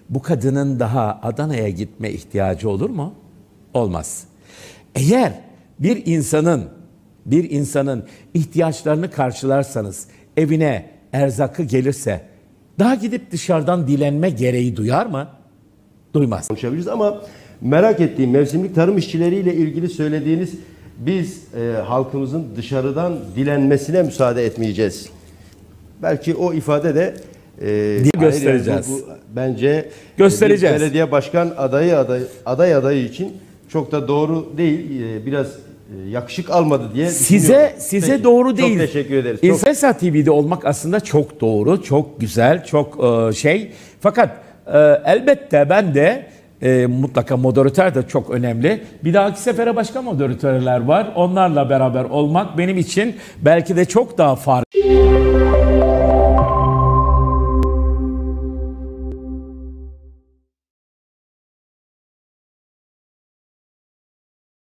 bu kadının daha Adana'ya gitme ihtiyacı olur mu? Olmaz. Eğer bir insanın ihtiyaçlarını karşılarsanız, evine erzakı gelirse, daha gidip dışarıdan dilenme gereği duyar mı? Duymaz. Konuşabiliriz ama merak ettiğim mevsimlik tarım işçileriyle ilgili söylediğiniz biz halkımızın dışarıdan dilenmesine müsaade etmeyeceğiz. Belki o ifade de göstereceğiz. Bence göstereceğiz. Bir belediye başkan adayı için çok da doğru değil. Biraz yakışık almadı diye düşünüyorum. Size Peki, doğru değil. Çok teşekkür ederiz. İnsansa TV'de olmak aslında çok doğru, çok güzel, çok şey. Fakat elbette ben de mutlaka moderatör de çok önemli. Bir dahaki sefere başka moderatörler var. Onlarla beraber olmak benim için belki de çok daha farklı.